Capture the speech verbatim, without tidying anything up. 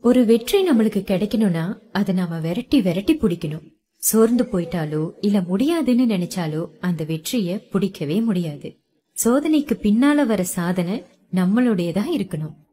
ஒரு வெற்றி நம்மளுக்கு கிடைக்கணும்னா அதை நாம விரட்டி விரட்டி பிடிக்கணும். சோர்ந்து போயிட்டாலோ இல்ல முடியாதுன்னு நினைச்சாலோ அந்த வெற்றிய பிடிக்கவே முடியாது. சோதனைக்கு பின்னால வர சாதனை நம்மளுடையதா இருக்கணும்.